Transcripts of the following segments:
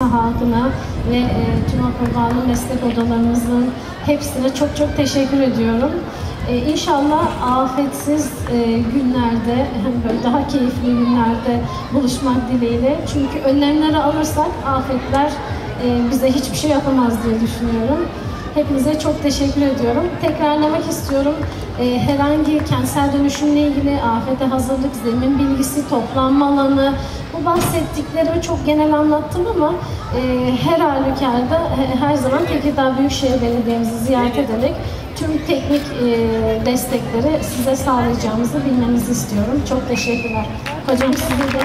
halkına ve tüm akrabalı meslek odalarımızın hepsine çok çok teşekkür ediyorum. İnşallah afetsiz günlerde, böyle daha keyifli günlerde buluşmak dileğiyle. Çünkü önlemleri alırsak afetler bize hiçbir şey yapamaz diye düşünüyorum. Hepinize çok teşekkür ediyorum. Tekrarlamak istiyorum. Herhangi kentsel dönüşümle ilgili afete hazırlık, zemin bilgisi, toplanma alanı, bu bahsettiklerimi çok genel anlattım ama her halükarda her zaman Tekirdağ Büyükşehir Belediye'mizi ziyaret ederek tüm teknik destekleri size sağlayacağımızı bilmenizi istiyorum. Çok teşekkürler. Hocam sizi de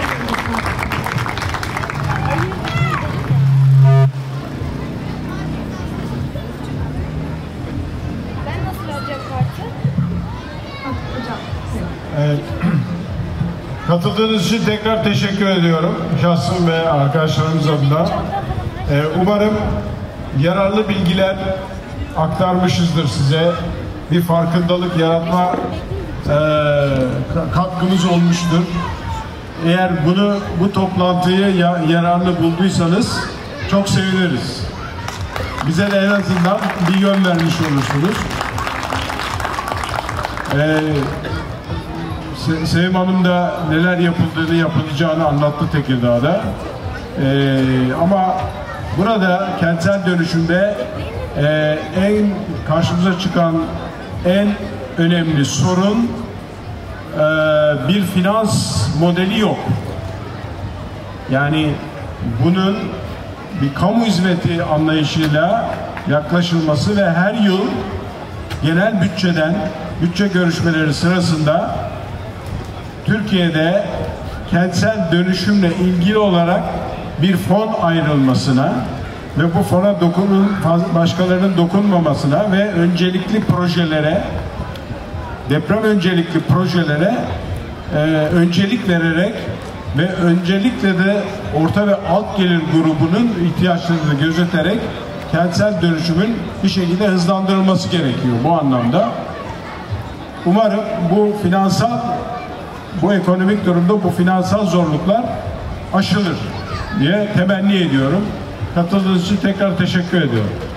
Evet. Katıldığınız için tekrar teşekkür ediyorum. Şahsım ve arkadaşlarımız adına. Umarım yararlı bilgiler aktarmışızdır size. Bir farkındalık yaratma katkımız olmuştur. Eğer bu toplantıyı yararlı bulduysanız çok seviniriz. Bize de en azından bir yön vermiş olursunuz. Sevim Hanım da neler yapıldığını, yapılacağını anlattı Tekirdağ'da. Ama burada kentsel dönüşümde en karşımıza çıkan en önemli sorun bir finans modeli yok. Yani bunun bir kamu hizmeti anlayışıyla yaklaşılması ve her yıl genel bütçeden, bütçe görüşmeleri sırasında Türkiye'de kentsel dönüşümle ilgili olarak bir fon ayrılmasına ve bu fona başkalarının dokunmamasına ve öncelikli projelere, deprem öncelikli projelere öncelik vererek ve öncelikle de orta ve alt gelir grubunun ihtiyaçlarını gözeterek kentsel dönüşümün bir şekilde hızlandırılması gerekiyor bu anlamda. Umarım bu ekonomik durumda bu finansal zorluklar aşılır diye temenni ediyorum. Katıldığınız için tekrar teşekkür ediyorum.